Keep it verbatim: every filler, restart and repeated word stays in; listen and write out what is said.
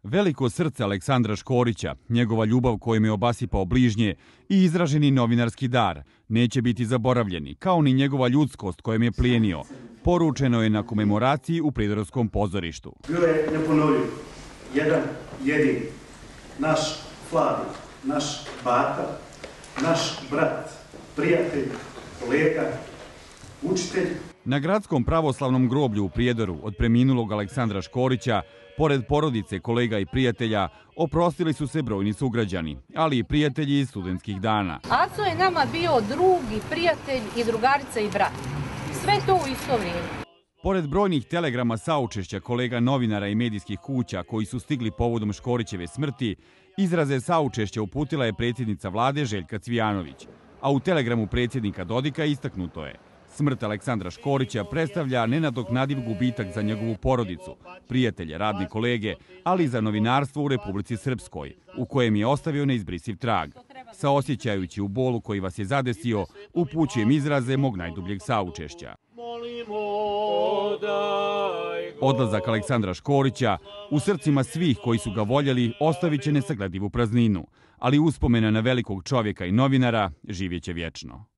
Veliko srce Aleksandra Škorića, njegova ljubav kojom je obasipao bližnje i izraženi novinarski dar neće biti zaboravljeni, kao ni njegova ljudskost kojom je plijenio. Poručeno je na komemoraciji u Prijedorskom pozorištu. Bio je neponovljiv, jedan jedin, naš Flavio, naš bata, naš brat, prijatelj, kolega, učitelj. Na gradskom pravoslavnom groblju u Prijedoru od preminulog Aleksandra Škorića, pored porodice, kolega i prijatelja, oprostili su se brojni sugrađani, ali i prijatelji iz studentskih dana. Aco je nama bio drug i prijatelj i drugarica i brat. Sve to u isto vrijeme. Pored brojnih telegrama saučešća kolega novinara i medijskih kuća koji su stigli povodom Škorićeve smrti, izraze saučešća uputila je predsjednica vlade Željka Cvijanović, a u telegramu predsjednika Dodika istaknuto je: smrt Aleksandra Škorića predstavlja nenadoknadiv gubitak za njegovu porodicu, prijatelje, radne kolege, ali i za novinarstvo u Republici Srpskoj, u kojem je ostavio neizbrisiv trag. Saosjećajući u bolu koji vas je zadesio, upućujem izraze mog najdubljeg saučešća. Odlazak Aleksandra Škorića u srcima svih koji su ga voljeli ostavit će nesagledivu prazninu, ali uspomena na velikog čovjeka i novinara živjet će vječno.